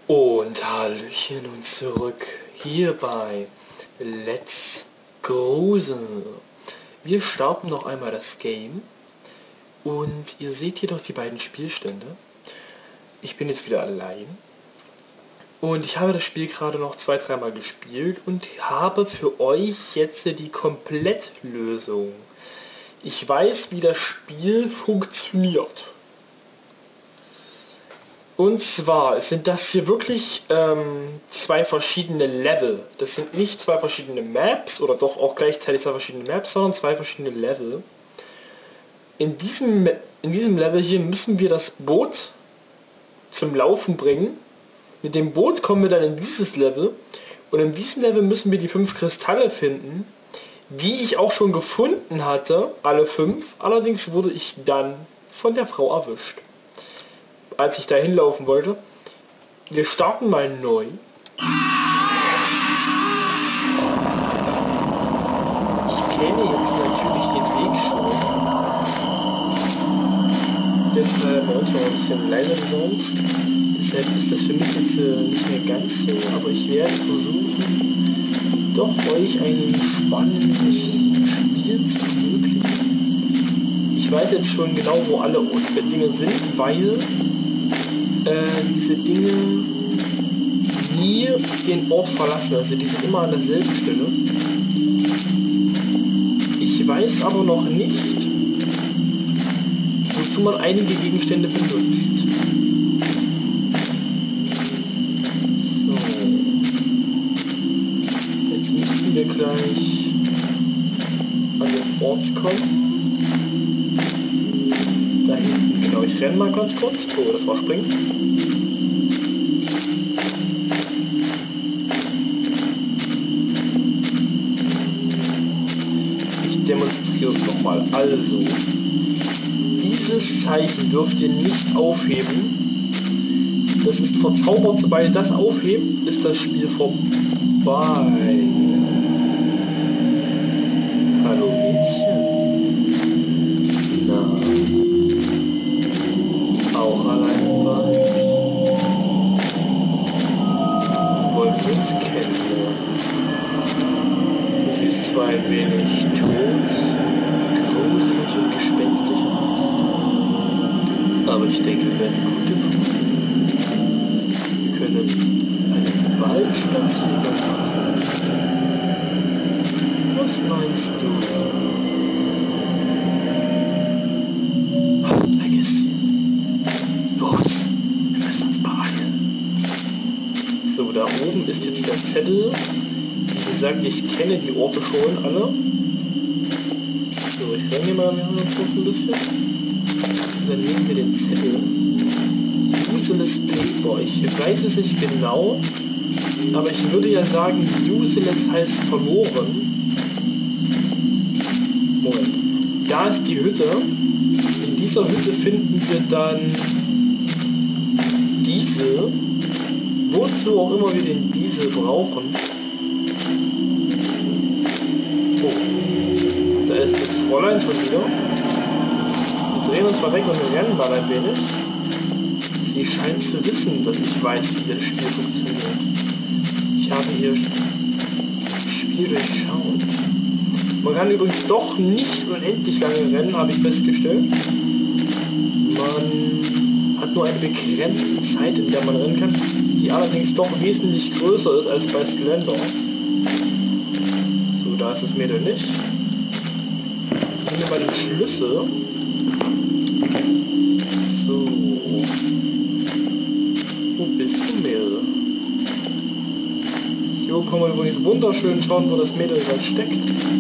Und Hallöchen und zurück hier bei Let's Grusel. Wir starten noch einmal das Game und ihr seht hier doch die beiden Spielstände. Ich bin jetzt wieder allein und ich habe das Spiel gerade noch 2-3 Mal gespielt und habe für euch jetzt die Komplettlösung. Ich weiß, wie das Spiel funktioniert. Und zwar sind das hier wirklich zwei verschiedene Level. Das sind nicht zwei verschiedene Maps oder doch auch gleichzeitig zwei verschiedene Maps, sondern zwei verschiedene Level. In diesem Level hier müssen wir das Boot zum Laufen bringen. Mit dem Boot kommen wir dann in dieses Level. Und in diesem Level müssen wir die 5 Kristalle finden, die ich auch schon gefunden hatte, alle 5. Allerdings wurde ich dann von der Frau erwischt, als ich da hinlaufen wollte. Wir starten mal neu. Ich kenne jetzt natürlich den Weg schon. Der ist leider bei uns noch ein bisschen leiser sonst. Deshalb ist das für mich jetzt nicht mehr ganz so, aber ich werde versuchen, doch euch ein spannendes Spiel zu ermöglichen. Ich weiß jetzt schon genau, wo alle Dinge sind, weil diese Dinge nie den Ort verlassen, also die sind immer an derselben Stelle. Ich weiß aber noch nicht, wozu man einige Gegenstände benutzt. So. Jetzt müssten wir gleich an den Ort kommen. Da hinten, genau, ich renne mal ganz kurz. Oh, das war springen. Ich demonstriere es nochmal. Also, dieses Zeichen dürft ihr nicht aufheben. Das ist verzaubert. Sobald ihr das aufhebt, ist das Spiel vorbei. Hallo Mädchen. Na, auch allein im Wald. Wollen wir uns kennenlernen? Du siehst zwar ein wenig tot, gruselig und gespenstig aus, aber ich denke, wir werden gute Freunde. Wir können einen Waldspaziergang machen. Was meinst du? Vergiss sie. Los, wir müssen uns beeilen. So, da oben ist jetzt der Zettel. Wie gesagt, ich kenne die Orte schon alle. So, ich renne hier mal kurz ein bisschen. Und dann nehmen wir den Zettel. Useless Playboy. Ich weiß es nicht genau, aber ich würde ja sagen, useless heißt verloren. Moment. Da ist die Hütte. In dieser Hütte finden wir dann diese. Wozu auch immer wir den Diesel brauchen. Oh. Da ist das Fräulein schon wieder. Wir drehen uns mal weg und rennen mal ein wenig. Sie scheint zu wissen, dass ich weiß, wie das Spiel funktioniert. Ich habe ihr Spiel durchschaut. Man kann übrigens doch nicht unendlich lange rennen, habe ich festgestellt. Man hat nur eine begrenzte Zeit, in der man rennen kann, die allerdings doch wesentlich größer ist als bei Slender. So, da ist das Mädel nicht. Nehmen wir mal den Schlüssel. So. Wo bist du, Mädel? Hier kann man übrigens wunderschön schauen, wo das Mädel dann steckt.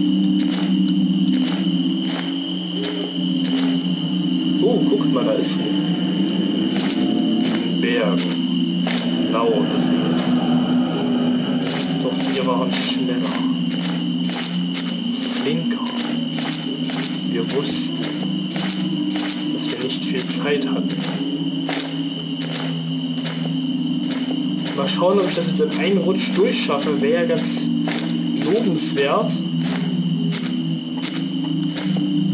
Oh, guckt mal, da ist sie. Bergen. Laute See. Doch wir waren schneller. Flinker. Wir wussten, dass wir nicht viel Zeit hatten. Mal schauen, ob ich das jetzt in einen Rutsch durchschaffe. Wäre ja ganz lobenswert.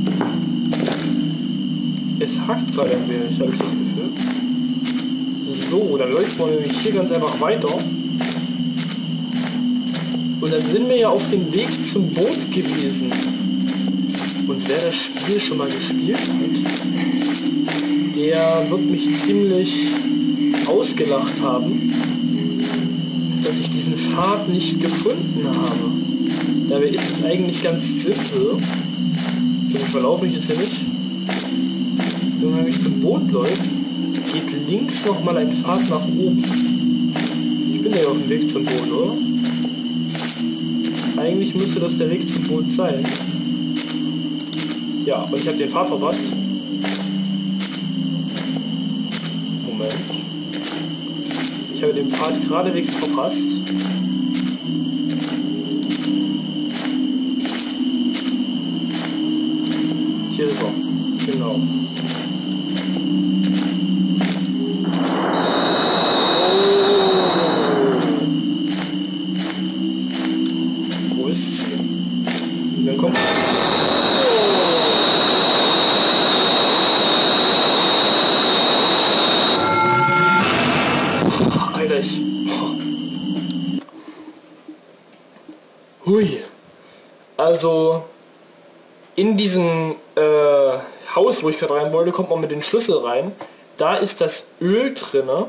Es hackt gerade ein wenig, habe ich das Gefühl. So, dann läuft man nämlich hier ganz einfach weiter. Und dann sind wir ja auf dem Weg zum Boot gewesen. Und wer das Spiel schon mal gespielt hat, der wird mich ziemlich ausgelacht haben, dass ich diesen Pfad nicht gefunden habe. Dabei ist es eigentlich ganz simpel. Ich verlaufe mich jetzt hier nicht. Wenn man mich zum Boot läuft, geht links nochmal ein Pfad nach oben. Ich bin ja auf dem Weg zum Boot, oder? Eigentlich müsste das der Weg zum Boot sein. Ja, aber ich habe den Pfad verpasst. Moment. Ich habe den Pfad geradewegs verpasst. Hier ist er. Genau. Wo ist sie? Dann kommt... Alter, ich... Hui. Also... In diesem Haus, wo ich gerade rein wollte, kommt man mit den Schlüssel rein. Da ist das Öl drinne.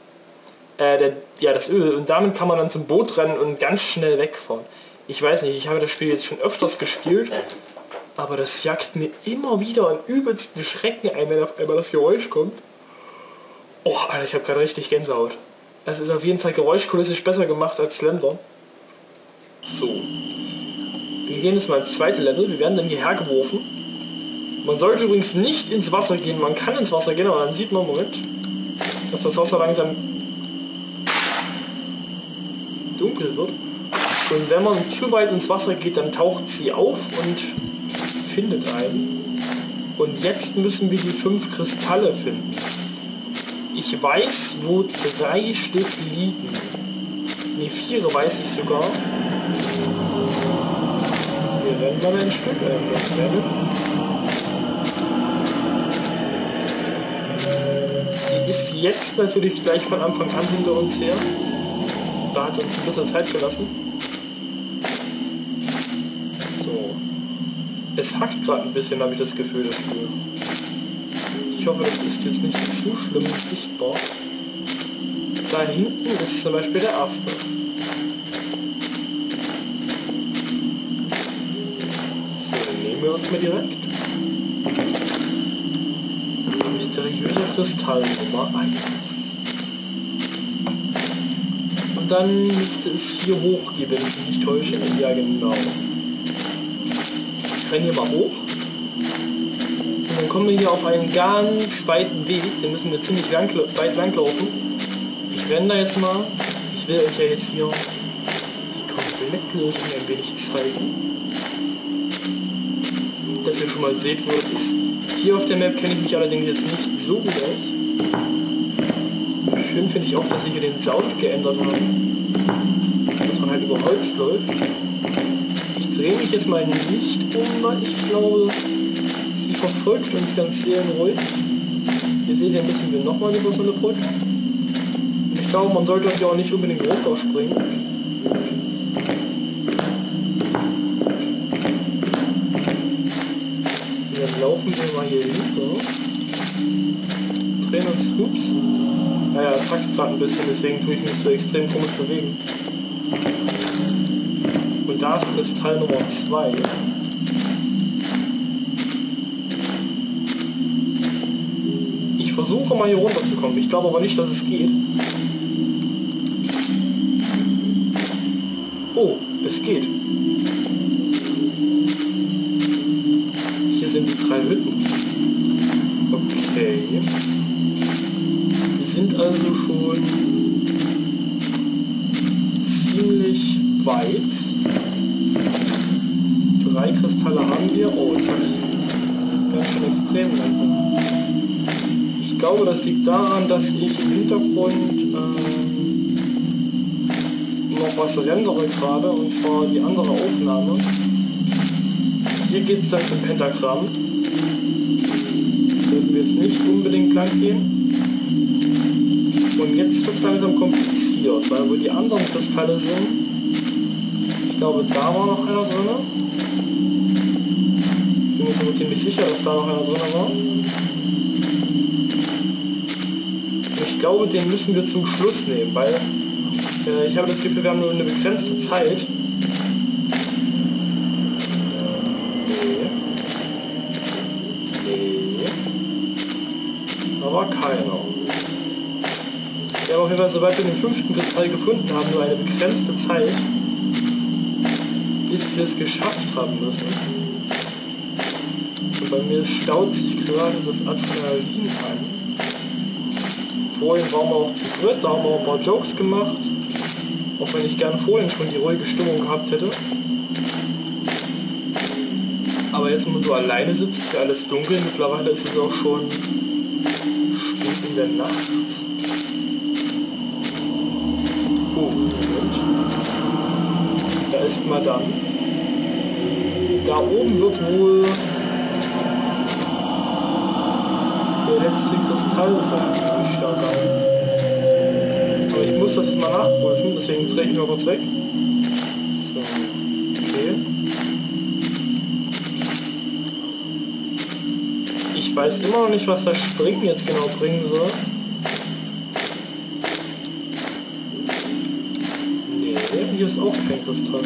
Das Öl. Und damit kann man dann zum Boot rennen und ganz schnell wegfahren. Ich weiß nicht, ich habe das Spiel jetzt schon öfters gespielt. Aber das jagt mir immer wieder an übelsten Schrecken ein, wenn auf einmal das Geräusch kommt. Oh, Alter, ich habe gerade richtig Gänsehaut. Es ist auf jeden Fall geräuschkulissig besser gemacht als Slender. So. Wir gehen jetzt mal ins zweite Level. Wir werden dann hierher geworfen. Man sollte übrigens nicht ins Wasser gehen. Man kann ins Wasser gehen, aber dann sieht man, Moment, dass das Wasser langsam dunkel wird. Und wenn man zu weit ins Wasser geht, dann taucht sie auf und findet einen. Und jetzt müssen wir die 5 Kristalle finden. Ich weiß, wo 3 Stück liegen. Ne, 4 weiß ich sogar. Wir werden mal ein Stück einblenden. Die ist jetzt natürlich gleich von Anfang an hinter uns her. Da hat uns ein bisschen Zeit gelassen. So. Es hackt gerade ein bisschen, habe ich das Gefühl, das Spiel. Ich hoffe, das ist jetzt nicht zu schlimm sichtbar. Da hinten ist zum Beispiel der erste. Wir uns mal direkt. Mysteriöser Kristall Nummer 1. Und dann müsste es hier hochgehen, wenn ich mich nicht täusche. Ja, genau. Ich renne hier mal hoch. Und dann kommen wir hier auf einen ganz weiten Weg. Den müssen wir ziemlich weit langlaufen. Ich renne da jetzt mal. Ich will euch ja jetzt hier die Komplettlösung ein wenig zeigen, dass ihr schon mal seht, wo das ist. Hier auf der Map kenne ich mich allerdings jetzt nicht so gut aus. Schön finde ich auch, dass sie hier den Sound geändert haben. Dass man halt über Holz läuft. Ich drehe mich jetzt mal nicht um, weil ich glaube, sie verfolgt uns ganz sehr ruhig. Ihr seht, hier müssen wir nochmal über so eine Brücke. Und ich glaube, man sollte hier auch nicht unbedingt runterspringen. Laufen wir mal hier hinter. Drehen uns, ups. Naja, es hackt gerade ein bisschen, deswegen tue ich mich so extrem komisch bewegen. Und da ist Kristall Nummer 2. Ich versuche mal hier runterzukommen. Ich glaube aber nicht, dass es geht. Oh, es geht. Hier sind die 3 Hütten. Okay. Wir sind also schon ziemlich weit. 3 Kristalle haben wir. Oh, es hat ganz schön extrem langsam. Ich glaube, das liegt daran, dass ich im Hintergrund noch was rendere gerade, und zwar die andere Aufnahme. Hier geht es dann zum Pentagramm. Sollten wir jetzt nicht unbedingt lang gehen. Und jetzt wird es langsam kompliziert, weil wo die anderen Kristalle sind, ich glaube da war noch einer drin. Ich bin mir sogar ziemlich sicher, dass da noch einer drin war. Und ich glaube, den müssen wir zum Schluss nehmen, weil ich habe das Gefühl, wir haben nur eine begrenzte Zeit. Nee. Da war keiner. Ja, auf jeden Fall, sobald wir den 5. Kristall gefunden haben, nur eine begrenzte Zeit, bis wir es geschafft haben müssen. Und bei mir staut sich gerade das Adrenalin an. Vorhin waren wir auch zu dritt, da haben wir ein paar Jokes gemacht. Auch wenn ich gern vorhin schon die ruhige Stimmung gehabt hätte. Aber jetzt, wenn man so alleine sitzt, ist ja alles dunkel. Mittlerweile ist es auch schon spät in der Nacht. Da ist Madame. Da oben wird wohl der letzte Kristall sein, nehme ich stark an. Aber ich muss das jetzt mal nachprüfen, deswegen drehe ich mich mal kurz weg. So, okay. Ich weiß immer noch nicht, was das Springen jetzt genau bringen soll. Hier ist auch kein Kristall.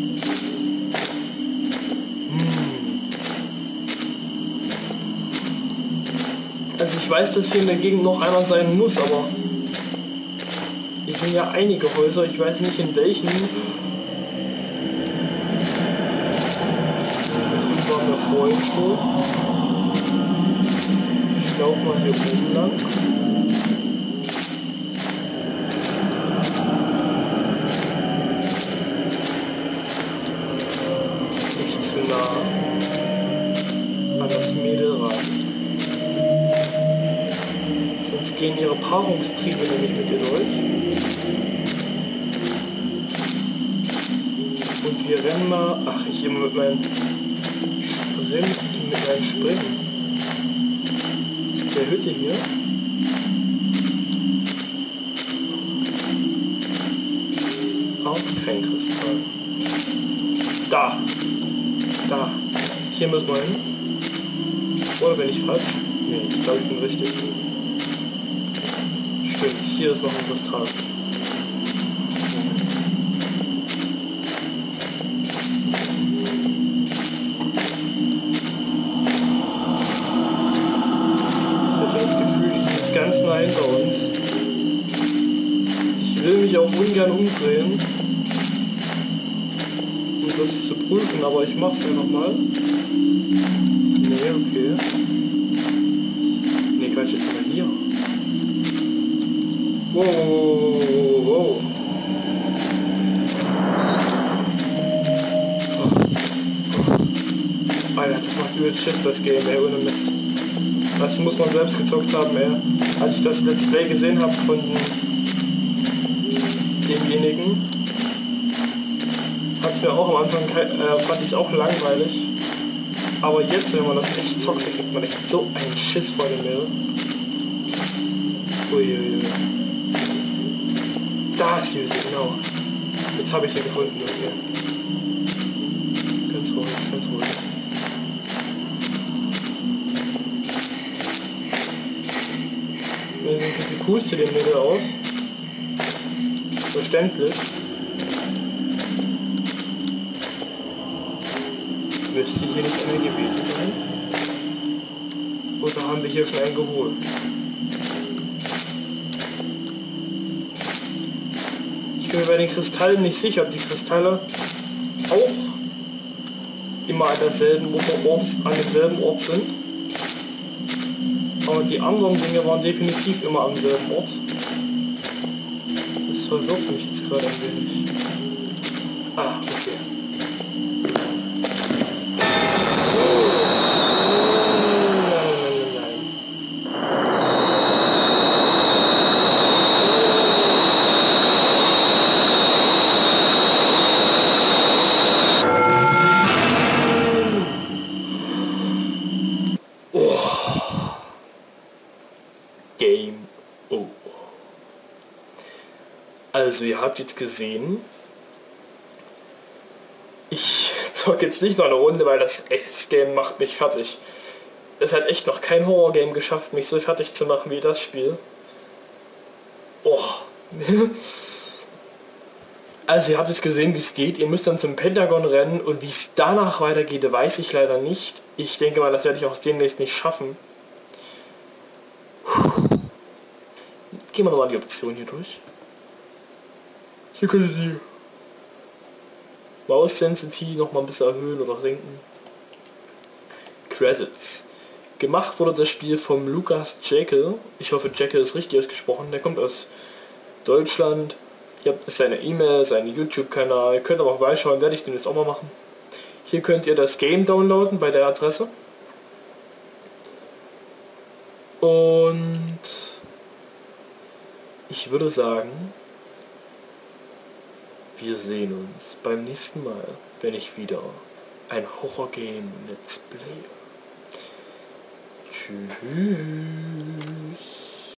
Also ich weiß, dass hier in der Gegend noch einer sein muss, aber hier sind ja einige Häuser, ich weiß nicht in welchen. Da drüben waren wir vorhin schon. Ich laufe mal hier oben lang. An das Mädel ran. Sonst gehen ihre Paarungstriebe nämlich mit ihr durch. Und wir rennen mal. Ach, ich immer mit meinem Springen. Zu der Hütte hier. Auch kein Kristall. Da! Hier müssen wir hin. Oder bin ich falsch? Nee, ich glaube, ich bin richtig. Stimmt, hier ist noch ein Kristall. Ich habe das Gefühl, die sind ganz nah hinter uns. Ich will mich auch ungern umdrehen, um das zu prüfen, aber ich mach's einfach mal. Nee, okay. Nee, Quatsch, jetzt mal hier. Wow. Alter, das macht übelst Schiss, das Game, ey, ohne Mist. Das muss man selbst gezockt haben, ey. Als ich das Let's Play gesehen habe von demjenigen, hat es mir auch am Anfang, fand ich es auch langweilig. Aber jetzt, wenn man das echt zockt, kriegt man echt so einen Schiss vor dem Mehl. Uiuiui. Da ist die Hütte, genau. Jetzt habe ich sie gefunden, okay. Ganz ruhig, ganz ruhig. Wie sieht die Puste dem Mädel aus? Verständlich. Müsste hier nicht eine gewesen sein? Oder haben wir hier schon einen geholt? Ich bin mir bei den Kristallen nicht sicher, ob die Kristalle auch immer an demselben Ort sind. Aber die anderen Dinge waren definitiv immer am selben Ort. Das verwirrt mich jetzt gerade ein wenig. Ah, okay. Game over. Also ihr habt jetzt gesehen, ich zocke jetzt nicht noch eine Runde, weil das Game macht mich fertig. Es hat echt noch kein Horror-Game geschafft, mich so fertig zu machen wie das Spiel. Oh. Also ihr habt jetzt gesehen, wie es geht. Ihr müsst dann zum Pentagon rennen und wie es danach weitergeht, weiß ich leider nicht. Ich denke mal, das werde ich auch demnächst nicht schaffen. Gehen wir nochmal die Option hier durch. Hier könnt ihr die Mouse Sensitivity noch mal ein bisschen erhöhen oder senken. Credits. Gemacht wurde das Spiel vom Lukas Jekyll. Ich hoffe, Jekyll ist richtig ausgesprochen. Der kommt aus Deutschland. Ihr habt seine E-Mail, seinen YouTube-Kanal. Ihr könnt aber auch beischauen, werde ich den jetzt auch mal machen. Hier könnt ihr das Game downloaden bei der Adresse. Und ich würde sagen, wir sehen uns beim nächsten Mal, wenn ich wieder ein Horror-Game Let's Play. Tschüss.